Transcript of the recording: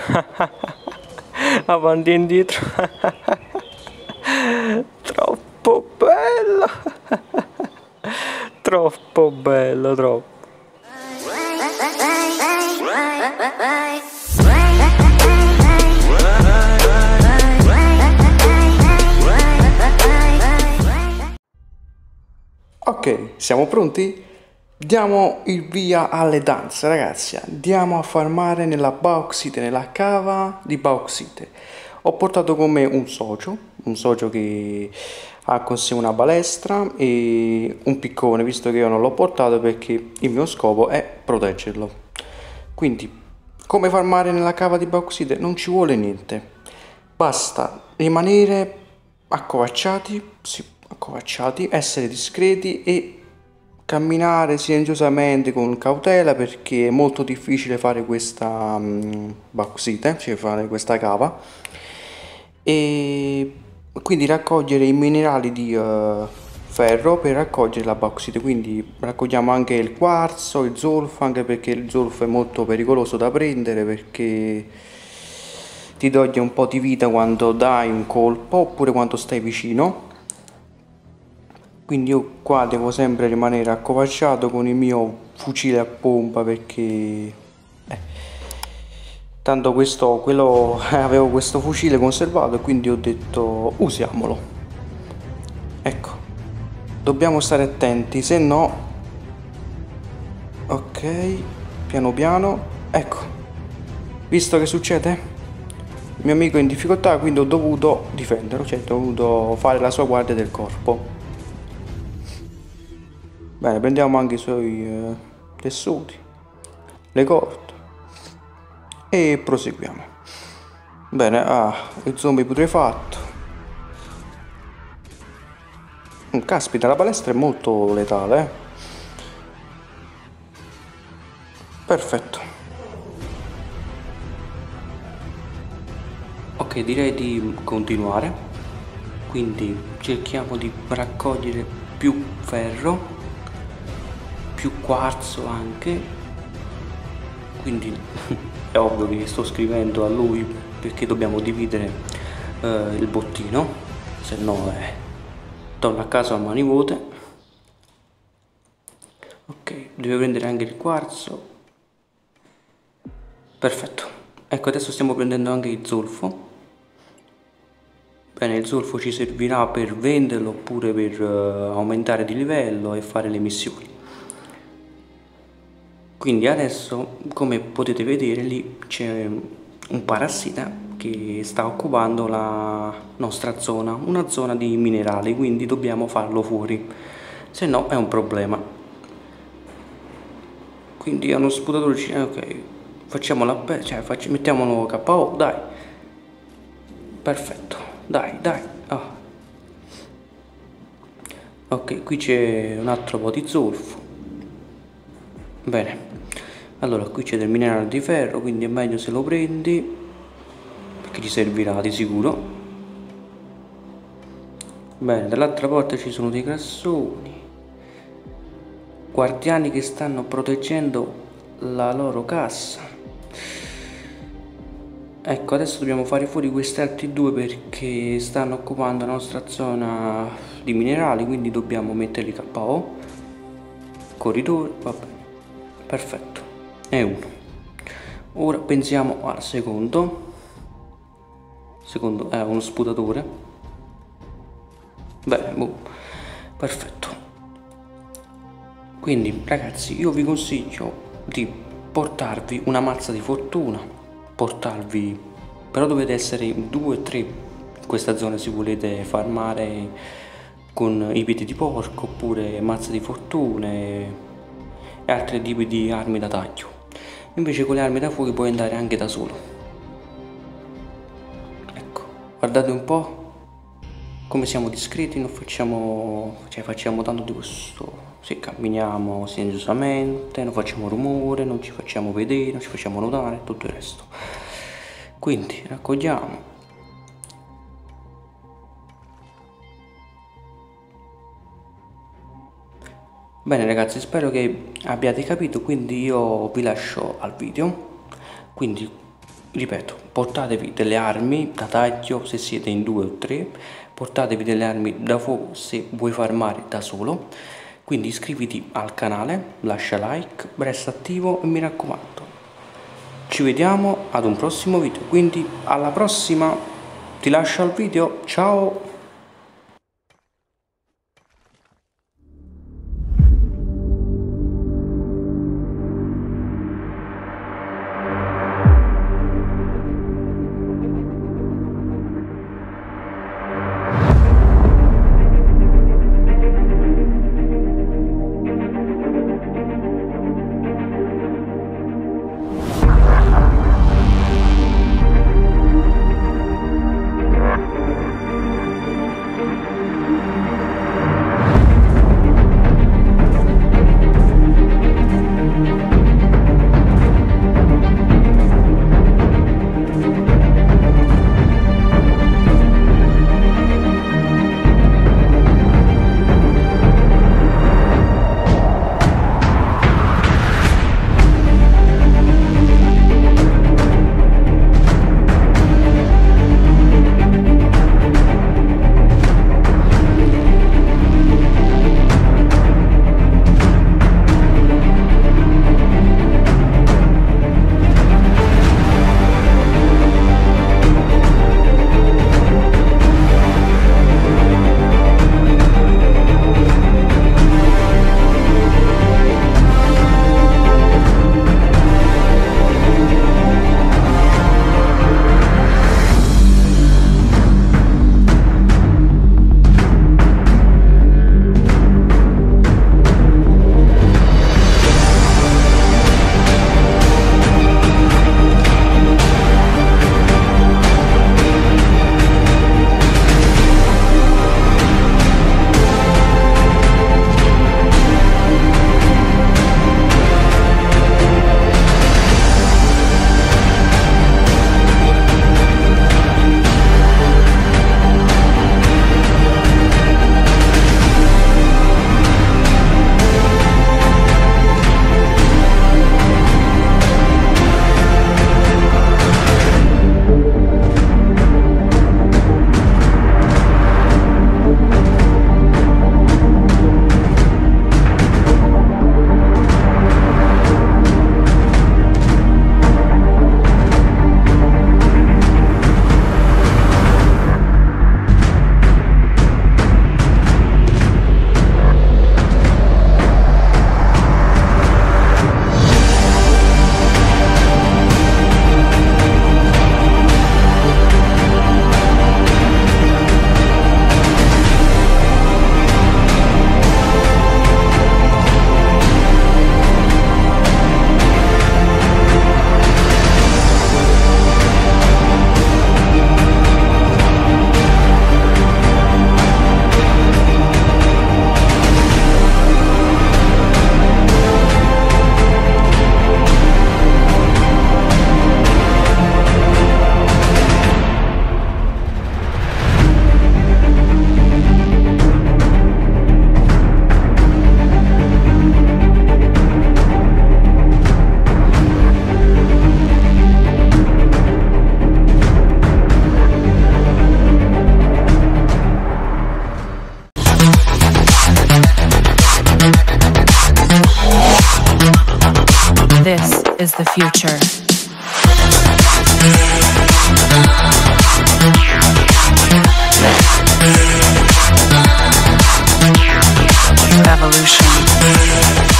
avanti e indietro. Troppo bello. Troppo bello, troppo. Ok, siamo pronti? Diamo il via alle danze, ragazzi. Andiamo a farmare nella bauxite, nella cava di bauxite. Ho portato con me un socio che ha con sé una balestra e un piccone, visto che io non l'ho portato perché il mio scopo è proteggerlo. Quindi, come farmare nella cava di bauxite? Non ci vuole niente. Basta rimanere accovacciati, essere discreti e camminare silenziosamente con cautela, perché è molto difficile fare questa bauxite, cioè fare questa cava, e quindi raccogliere i minerali di ferro per raccogliere la bauxite. Quindi raccogliamo anche il quarzo, il zolfo, anche perché il zolfo è molto pericoloso da prendere, perché ti toglie un po' di vita quando dai un colpo oppure quando stai vicino. Quindi io qua devo sempre rimanere accovacciato con il mio fucile a pompa, perché tanto avevo questo fucile conservato e quindi ho detto usiamolo. Ecco, dobbiamo stare attenti, se no, ok, piano piano, ecco, visto che succede? Il mio amico è in difficoltà, quindi ho dovuto difenderlo, cioè ho dovuto fare la sua guardia del corpo. Bene, prendiamo anche i suoi tessuti, le corde e proseguiamo. Bene, il zombie putrefatto. Caspita, la palestra è molto letale, Perfetto. Ok, direi di continuare. Quindi cerchiamo di raccogliere più ferro, più quarzo anche, quindi è ovvio che sto scrivendo a lui perché dobbiamo dividere il bottino, se no torno a casa a mani vuote. Ok, devo prendere anche il quarzo. Perfetto, ecco, adesso stiamo prendendo anche il zolfo. Bene, il zolfo ci servirà per venderlo oppure per aumentare di livello e fare le missioni. Quindi adesso, come potete vedere, lì c'è un parassita che sta occupando la nostra zona, una zona di minerali, quindi dobbiamo farlo fuori, se no è un problema. Quindi è uno sputatore, ok, facciamo mettiamolo KO, dai, perfetto, dai, oh. Ok, qui c'è un altro po' di zolfo. Bene, allora qui c'è del minerale di ferro, quindi è meglio se lo prendi perché ti servirà di sicuro. Bene, dall'altra parte ci sono dei grassoni, guardiani che stanno proteggendo la loro cassa. Ecco, adesso dobbiamo fare fuori questi altri due perché stanno occupando la nostra zona di minerali, quindi dobbiamo metterli KO. Corridore, va bene, perfetto, è uno. Ora pensiamo al secondo è uno sputatore. Bene, boh, perfetto. Quindi ragazzi, io vi consiglio di portarvi una mazza di fortuna, però dovete essere in 2 o 3 in questa zona se volete farmare con i piedi di porco oppure mazza di fortune e altri tipi di armi da taglio. Invece con le armi da fuoco puoi andare anche da solo. Ecco, guardate un po' come siamo discreti, non facciamo tanto di questo. Se camminiamo silenziosamente, non facciamo rumore, non ci facciamo vedere, non ci facciamo notare e tutto il resto. Quindi raccogliamo. Bene ragazzi, spero che abbiate capito, quindi io vi lascio al video. Quindi ripeto, portatevi delle armi da taglio se siete in 2 o 3, portatevi delle armi da fuoco se vuoi farmare da solo. Quindi iscriviti al canale, lascia like, resta attivo e mi raccomando, ci vediamo ad un prossimo video, quindi alla prossima, ti lascio al video, ciao! This is the future. Evolution.